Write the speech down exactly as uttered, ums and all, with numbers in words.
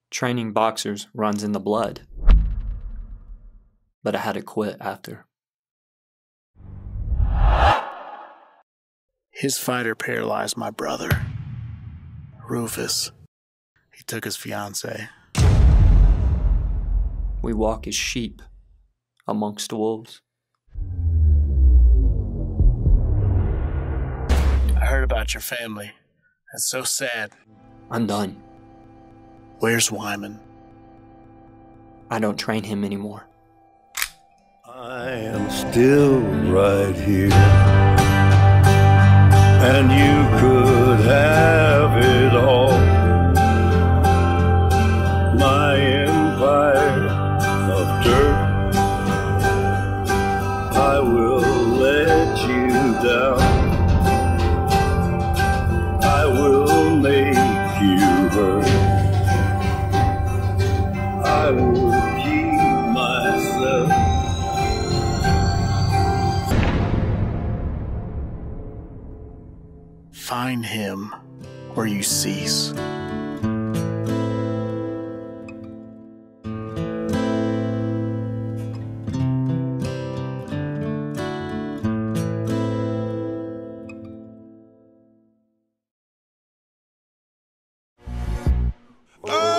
Training boxers runs in the blood. But I had to quit after. His fighter paralyzed my brother, Rufus. He took his fiancée. We walk as sheep amongst wolves. I heard about your family. That's so sad. I'm done. Where's Wyman? I don't train him anymore. I am still right here, and you could have it all. My empire of dirt, I will let you down. I will make you hurt. I will keep myself. Find him where you cease. Oh!